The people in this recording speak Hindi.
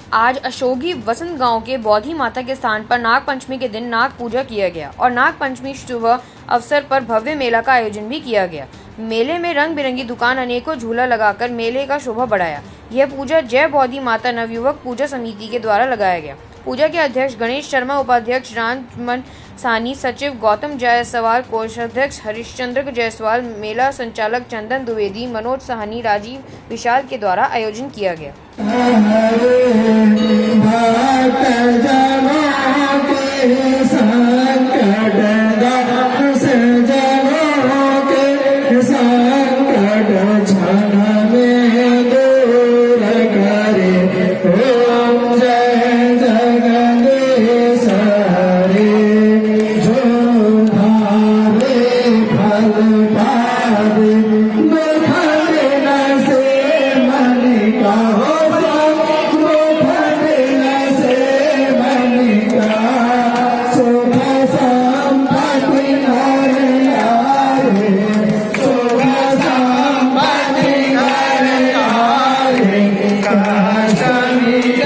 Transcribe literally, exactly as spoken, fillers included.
आज अशोगी वसंत गांव के बौधी माता के स्थान पर नाग पंचमी के दिन नाग पूजा किया गया और नाग पंचमी शुभ अवसर पर भव्य मेला का आयोजन भी किया गया। मेले में रंग बिरंगी दुकान अनेकों झूला लगाकर मेले का शोभा बढ़ाया। यह पूजा जय बौधी माता नवयुवक पूजा समिति के द्वारा लगाया गया। पूजा के अध्यक्ष गणेश शर्मा, उपाध्यक्ष रामन सानी, सचिव गौतम जायसवाल, कोषाध्यक्ष हरिश्चंद्र जायसवाल, मेला संचालक चंदन द्विवेदी, मनोज साहनी, राजीव विशाल के द्वारा आयोजन किया गया। Shani